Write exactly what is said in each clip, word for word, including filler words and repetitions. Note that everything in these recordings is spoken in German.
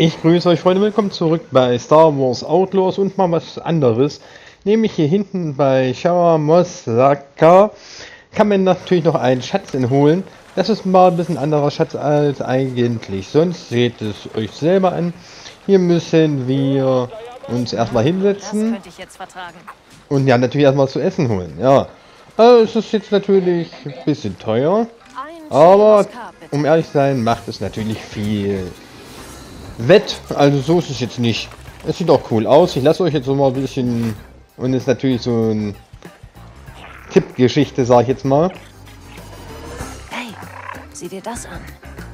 Ich grüße euch Freunde, willkommen zurück bei Star Wars Outlaws und mal was anderes. Nämlich hier hinten bei Shower Mosaka kann man natürlich noch einen Schatz holen. Das ist mal ein bisschen anderer Schatz als eigentlich. Sonst seht es euch selber an. Hier müssen wir uns erstmal hinsetzen. Das könnte ich jetzt vertragen. Und ja, natürlich erstmal zu essen holen. Ja, also es ist jetzt natürlich ein bisschen teuer. Ein Aber Skat, bitte. um ehrlich zu sein, macht es natürlich viel wett. Also so ist es jetzt nicht. Es sieht auch cool aus. Ich lasse euch jetzt so mal ein bisschen... Und ist natürlich so ein Tippgeschichte, sage ich jetzt mal. Hey, sieh dir das an.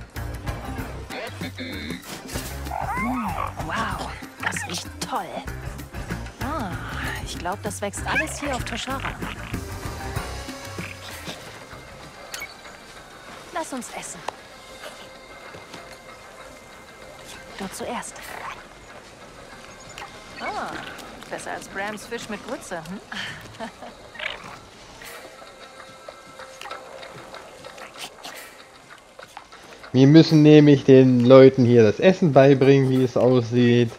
Mm, wow, das riecht toll. Ah, ich glaube, das wächst alles hier auf Toshara. Lass uns essen. Du zuerst. Ah, besser als Brams Fisch mit Grütze, hm? Wir müssen nämlich den Leuten hier das Essen beibringen, wie es aussieht.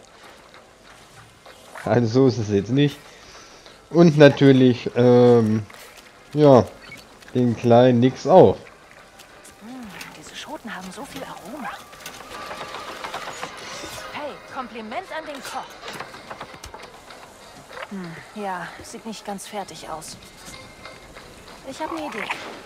Also so ist es jetzt nicht. Und natürlich, ähm, ja, den kleinen Nix auch. Mm, diese Schoten haben so viel Aroma. Hey, Kompliment an den Koch. Hm, ja, sieht nicht ganz fertig aus. Ich habe eine Idee.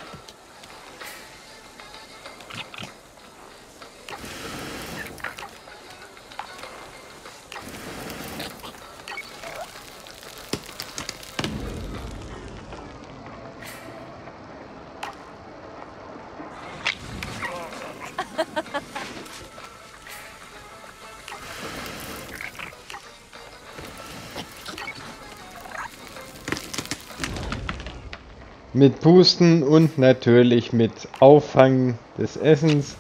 Mit Pusten und natürlich mit Auffangen des Essens.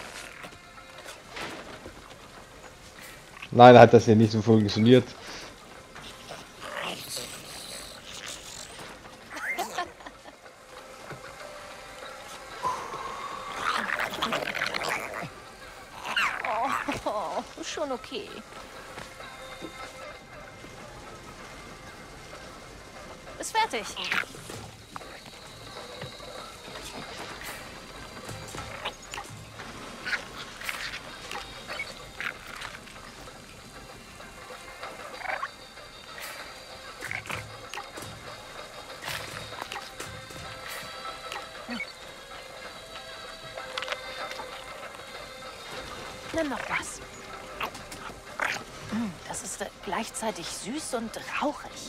Leider hat das hier nicht so funktioniert. Oh, schon okay. Ist fertig. Nimm noch was. Mm, Das ist äh, gleichzeitig süß und rauchig.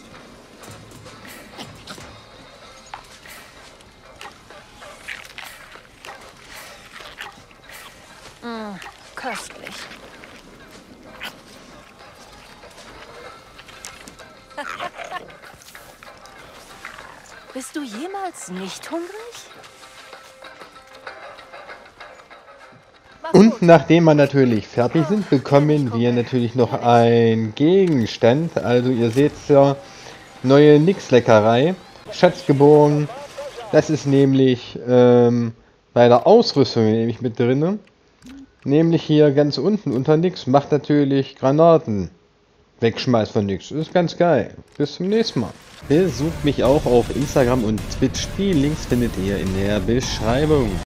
Mm, köstlich. Bist du jemals nicht hungrig? Mach's Und gut. nachdem wir natürlich fertig sind, bekommen wir natürlich noch einen Gegenstand. Also ihr seht ja, neue Nix-Leckerei, Schatzgeborgen. Das ist nämlich ähm, bei der Ausrüstung nämlich mit drin. Nämlich hier ganz unten unter Nix macht natürlich Granaten. Wegschmeiß von Nix. Ist ganz geil. Bis zum nächsten Mal. Besucht mich auch auf Instagram und Twitch. Die Links findet ihr in der Beschreibung.